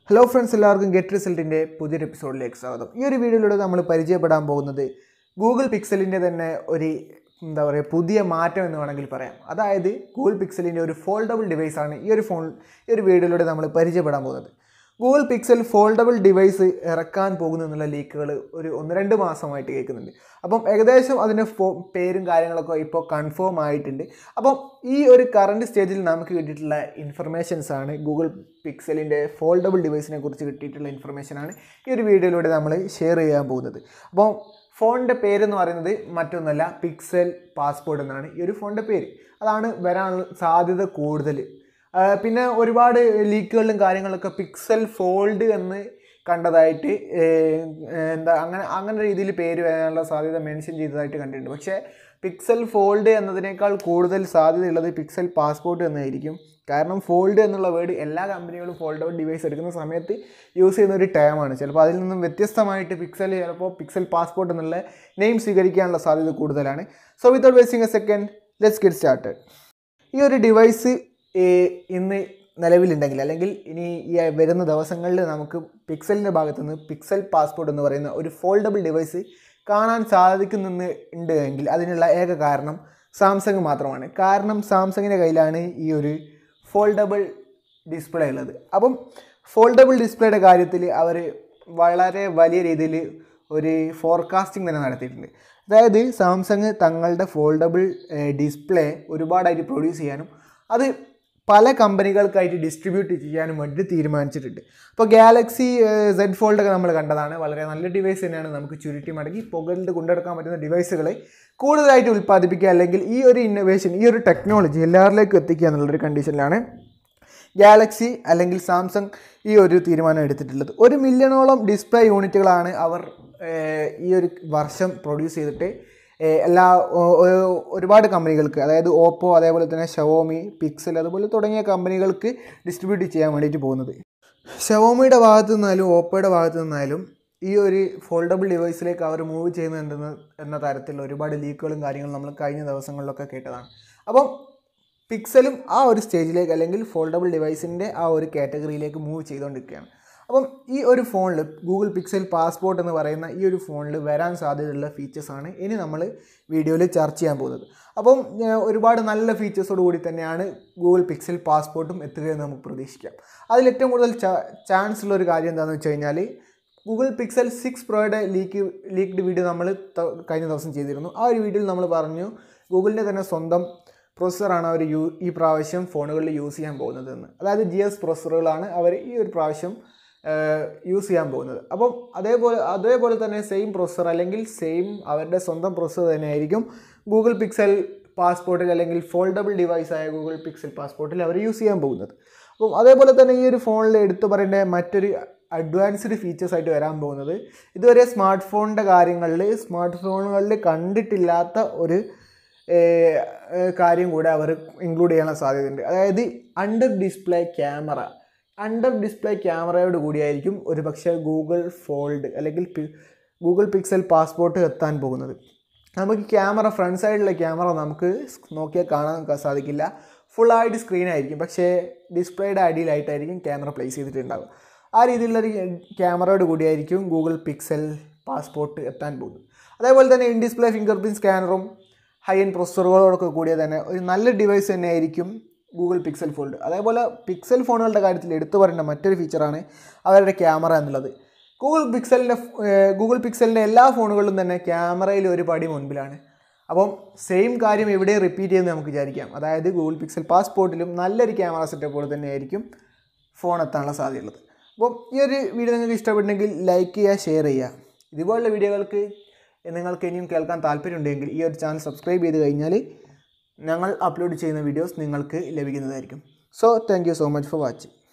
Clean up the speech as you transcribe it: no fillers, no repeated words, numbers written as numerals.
Hello friends, എല്ലാവർക്കും get റിസൾട്ടിൻ്റെ പുതിയൊരു എപ്പിസോഡിലേക്ക് സ്വാഗതം. ഈ ഒരു വീഡിയോയിലൂടെ നമ്മൾ പരിചയപ്പെടാൻ പോകുന്നത് ഗൂഗിൾ പിക്സലിൻ്റെ തന്നെ ഒരു പുതിയ മാറ്റം എന്ന് വേണമെങ്കിൽ പറയാം. അതായത് ഗൂഗിൾ പിക്സലിൻ്റെ ഒരു ഫോൾഡബിൾ ഡിവൈസാണ് ഈ ഒരു വീഡിയോയിലൂടെ നമ്മൾ പരിചയപ്പെടാൻ പോകുന്നത്. ഗൂഗിൾ പിക്സൽ ഫോൾഡബിൾ ഡിവൈസ് ഇറക്കാൻ പോകുന്നു എന്നുള്ള ലീക്കുകൾ ഒരു 1-2 മാസമായിട്ട് കേൾക്കുന്നുണ്ട്. അപ്പം ഏകദേശം അതിൻ്റെ പേരും കാര്യങ്ങളൊക്കെ ഇപ്പോൾ കൺഫേം ആയിട്ടുണ്ട്. അപ്പം ഈ ഒരു കറണ്ട് സ്റ്റേജിൽ നമുക്ക് കിട്ടിയിട്ടുള്ള ഇൻഫർമേഷൻസാണ് ഗൂഗിൾ പിക്സലിൻ്റെ ഫോൾഡബിൾ ഡിവൈസിനെ കുറിച്ച് കിട്ടിയിട്ടുള്ള ഇൻഫർമേഷനാണ് ഈ ഒരു വീഡിയോയിലൂടെ നമ്മൾ ഷെയർ ചെയ്യാൻ പോകുന്നത്. അപ്പോൾ ഫോണിൻ്റെ പേരെന്ന് പറയുന്നത് മറ്റൊന്നല്ല, പിക്സൽ പാസ്പോർട്ട് എന്നാണ് ഈ ഒരു ഫോണിൻ്റെ പേര്. അതാണ് വരാനുള്ള സാധ്യത കൂടുതൽ. പിന്നെ ഒരുപാട് ലീക്കുകളിലും കാര്യങ്ങളൊക്കെ പിക്സൽ ഫോൾഡ് എന്ന് കണ്ടതായിട്ട് അങ്ങനെ രീതിയിൽ പേര് വരാനുള്ള സാധ്യത മെൻഷൻ ചെയ്തതായിട്ട് കണ്ടിട്ടുണ്ട്. പക്ഷേ പിക്സൽ ഫോൾഡ് എന്നതിനേക്കാൾ കൂടുതൽ സാധ്യതയുള്ളത് പിക്സൽ പാസ്പോർട്ട് എന്നായിരിക്കും. കാരണം ഫോൾഡ് എന്നുള്ള വേർഡ് എല്ലാ കമ്പനികളും ഫോൾഡബിൾ ഡിവൈസ് എടുക്കുന്ന സമയത്ത് യൂസ് ചെയ്യുന്ന ഒരു ടേമാണ്. ചിലപ്പോൾ അതിൽ നിന്നും വ്യത്യസ്തമായിട്ട് ചിലപ്പോൾ പിക്സൽ പാസ്പോർട്ട് എന്നുള്ള നെയിം സ്വീകരിക്കാനുള്ള സാധ്യത കൂടുതലാണ്. So without wasting a second, let's get started. ഈ ഒരു ഡിവൈസ് ഇന്ന് നിലവിലുണ്ടെങ്കിൽ അല്ലെങ്കിൽ ഇനി ഈ വരുന്ന ദിവസങ്ങളിൽ നമുക്ക് പിക്സലിൻ്റെ ഭാഗത്തുനിന്ന് പിക്സൽ പാസ്പോർട്ട് എന്ന് പറയുന്ന ഒരു ഫോൾഡബിൾ ഡിവൈസ് കാണാൻ സാധിക്കുന്നുണ്ട് എങ്കിൽ അതിനുള്ള ഏക കാരണം സാംസങ് മാത്രമാണ്. കാരണം സാംസങ്ങിൻ്റെ കയ്യിലാണ് ഈ ഒരു ഫോൾഡബിൾ ഡിസ്പ്ലേ ഉള്ളത്. അപ്പം ഫോൾഡബിൾ ഡിസ്പ്ലേയുടെ കാര്യത്തിൽ അവർ വളരെ വലിയ രീതിയിൽ ഒരു ഫോർകാസ്റ്റിംഗ് തന്നെ നടത്തിയിട്ടുണ്ട്. അതായത് സാംസങ് തങ്ങളുടെ ഫോൾഡബിൾ ഡിസ്പ്ലേ ഒരുപാടായിട്ട് പ്രൊഡ്യൂസ് ചെയ്യാനും അത് പല കമ്പനികൾക്കായിട്ട് ഡിസ്ട്രിബ്യൂട്ട് ചെയ്യാനും വേണ്ടി തീരുമാനിച്ചിട്ടുണ്ട്. അപ്പോൾ ഗാലക്സി Z ഫോൾഡൊക്കെ നമ്മൾ കണ്ടതാണ്. വളരെ നല്ല ഡിവൈസ് തന്നെയാണ്. നമുക്ക് ചുരുട്ടി മടക്കി പുകലിൽ കൊണ്ടെടുക്കാൻ പറ്റുന്ന ഡിവൈസുകളെ കൂടുതലായിട്ട് ഉൽപ്പാദിപ്പിക്കുക, അല്ലെങ്കിൽ ഈ ഒരു ഇന്നോവേഷൻ, ഈ ഒരു ടെക്നോളജി എല്ലാവരിലേക്കും എത്തിക്കുക എന്നുള്ളൊരു കണ്ടീഷനിലാണ് ഗാലക്സി അല്ലെങ്കിൽ സാംസങ് ഈ ഒരു തീരുമാനം എടുത്തിട്ടുള്ളത്. 1 മില്യണോളം ഡിസ്പ്ലേ യൂണിറ്റുകളാണ് അവർ ഈ ഒരു വർഷം പ്രൊഡ്യൂസ് ചെയ്തിട്ട് ഒരുപാട് കമ്പനികൾക്ക്, അതായത് ഓപ്പോ, അതേപോലെ തന്നെ ഷവോമി, പിക്സൽ, അതുപോലെ തുടങ്ങിയ കമ്പനികൾക്ക് ഡിസ്ട്രിബ്യൂട്ട് ചെയ്യാൻ വേണ്ടിയിട്ട് പോകുന്നത്. ഷവോമിയുടെ ഭാഗത്തു നിന്നാലും ഓപ്പോയുടെ ഭാഗത്തു നിന്നാലും ഈ ഒരു ഫോൾഡബിൾ ഡിവൈസിലേക്ക് അവർ മൂവ് ചെയ്യുന്നുണ്ടെന്ന് എന്ന തരത്തിലുള്ള ഒരുപാട് ലീക്കുകളും കാര്യങ്ങളും നമ്മൾ കഴിഞ്ഞ ദിവസങ്ങളിലൊക്കെ കേട്ടതാണ്. അപ്പം പിക്സലും ആ ഒരു സ്റ്റേജിലേക്ക് അല്ലെങ്കിൽ ഫോൾഡബിൾ ഡിവൈസിൻ്റെ ആ ഒരു കാറ്റഗറിയിലേക്ക് മൂവ് ചെയ്തുകൊണ്ടിരിക്കുകയാണ്. അപ്പം ഈ ഒരു ഫോണിൽ ഗൂഗിൾ പിക്സൽ പാസ്പോർട്ട് എന്ന് പറയുന്ന ഈ ഒരു ഫോണിൽ വരാൻ സാധ്യതയുള്ള ഫീച്ചേഴ്സാണ് ഇനി നമ്മൾ വീഡിയോയിൽ ചർച്ച ചെയ്യാൻ പോകുന്നത്. അപ്പം ഒരുപാട് നല്ല ഫീച്ചേഴ്സോട് കൂടി തന്നെയാണ് ഗൂഗിൾ പിക്സൽ പാസ്പോർട്ടും എത്തുകയെന്ന് നമുക്ക് പ്രതീക്ഷിക്കാം. അതിലേറ്റവും കൂടുതൽ ചാൻസ് ഉള്ള ഒരു കാര്യം എന്താണെന്ന് വെച്ച് കഴിഞ്ഞാൽ, ഗൂഗിൾ പിക്സൽ 6 പ്രോയുടെ ലീക്ക്ഡ് വീഡിയോ നമ്മൾ കഴിഞ്ഞ ദിവസം ചെയ്തിരുന്നു. ആ ഒരു വീഡിയോയിൽ നമ്മൾ പറഞ്ഞു ഗൂഗിളിൻ്റെ തന്നെ സ്വന്തം പ്രൊസസ്സറാണ് അവർ ഈ പ്രാവശ്യം ഫോണുകളിൽ യൂസ് ചെയ്യാൻ പോകുന്നതെന്ന്. അതായത് GS പ്രൊസസ്സറുകളാണ് അവർ ഈ ഒരു പ്രാവശ്യം യൂസ് ചെയ്യാൻ പോകുന്നത്. അപ്പം അതേപോലെ തന്നെ സെയിം പ്രൊസസ്സർ അല്ലെങ്കിൽ അവരുടെ സ്വന്തം പ്രൊസസ്സർ തന്നെയായിരിക്കും ഗൂഗിൾ പിക്സൽ പാസ്പോർട്ടിൽ അല്ലെങ്കിൽ ഫോൾഡബിൾ ഡിവൈസായ ഗൂഗിൾ പിക്സൽ പാസ്പോർട്ടിൽ അവർ യൂസ് ചെയ്യാൻ പോകുന്നത്. അപ്പം അതേപോലെ തന്നെ ഈ ഒരു ഫോണിൽ എടുത്തു പറയേണ്ട മറ്റൊരു അഡ്വാൻസ്ഡ് ഫീച്ചേഴ്സായിട്ട് വരാൻ പോകുന്നത്, ഇതുവരെ സ്മാർട്ട് ഫോണുകളിൽ കണ്ടിട്ടില്ലാത്ത ഒരു കാര്യം കൂടെ അവർ ഇൻക്ലൂഡ് ചെയ്യാനുള്ള സാധ്യതയുണ്ട്. അതായത് അണ്ടർ ഡിസ്പ്ലേ ക്യാമറയോട് കൂടിയായിരിക്കും ഒരു പക്ഷേ ഗൂഗിൾ ഫോൾഡ് അല്ലെങ്കിൽ ഗൂഗിൾ പിക്സൽ പാസ്പോർട്ട് എത്താൻ പോകുന്നത്. നമുക്ക് ഫ്രണ്ട് സൈഡിലെ ക്യാമറ നമുക്ക് നോക്കിയാൽ കാണാൻ സാധിക്കില്ല. ഫുള്ളായിട്ട് സ്ക്രീനായിരിക്കും, പക്ഷേ ഡിസ്പ്ലേയുടെ അടിയിലായിട്ടായിരിക്കും ക്യാമറ പ്ലേസ് ചെയ്തിട്ടുണ്ടാവുക. ആ രീതിയിലുള്ളൊരു ക്യാമറയോട് കൂടിയായിരിക്കും ഗൂഗിൾ പിക്സൽ പാസ്പോർട്ട് എത്താൻ പോകുന്നത്. അതേപോലെ തന്നെ ഇൻ ഡിസ്പ്ലേ ഫിംഗർ പ്രിൻറ്റ് സ്കാനറും ഹൈ എൻഡ് പ്രൊസസ്സറുകളോടൊക്കെ കൂടിയ തന്നെ ഒരു നല്ല ഡിവൈസ് തന്നെയായിരിക്കും ഗൂഗിൾ പിക്സൽ ഫോൾഡ്. അതേപോലെ പിക്സൽ ഫോണുകളുടെ കാര്യത്തിൽ എടുത്തു പറയേണ്ട മറ്റൊരു ഫീച്ചറാണ് അവരുടെ ക്യാമറ എന്നുള്ളത്. ഗൂഗിൾ പിക്സലിൻ്റെ എല്ലാ ഫോണുകളിലും തന്നെ ക്യാമറയിൽ ഒരു പടി മുൻപിലാണ്. അപ്പം സെയിം കാര്യം ഇവിടെ റിപ്പീറ്റ് ചെയ്യുന്നത് നമുക്ക് വിചാരിക്കാം. അതായത് ഗൂഗിൾ പിക്സൽ പാസ്പോർട്ടിലും നല്ലൊരു ക്യാമറ സെറ്റപ്പോടെ തന്നെയായിരിക്കും ഫോൺ എത്താനുള്ള സാധ്യതയുള്ളത്. അപ്പം ഈ ഒരു വീഡിയോ നിങ്ങൾക്ക് ഇഷ്ടപ്പെട്ടെങ്കിൽ ലൈക്ക് ചെയ്യുക, ഷെയർ ചെയ്യുക. ഇതുപോലുള്ള വീഡിയോകൾക്ക് നിങ്ങൾക്ക് ഇനിയും കേൾക്കാൻ താല്പര്യമുണ്ടെങ്കിൽ ഈ ഒരു ചാനൽ സബ്സ്ക്രൈബ് ചെയ്ത് കഴിഞ്ഞാൽ ഞങ്ങൾ അപ്ലോഡ് ചെയ്യുന്ന വീഡിയോസ് നിങ്ങൾക്ക് ലഭിക്കുന്നതായിരിക്കും. So thank you so much for watching.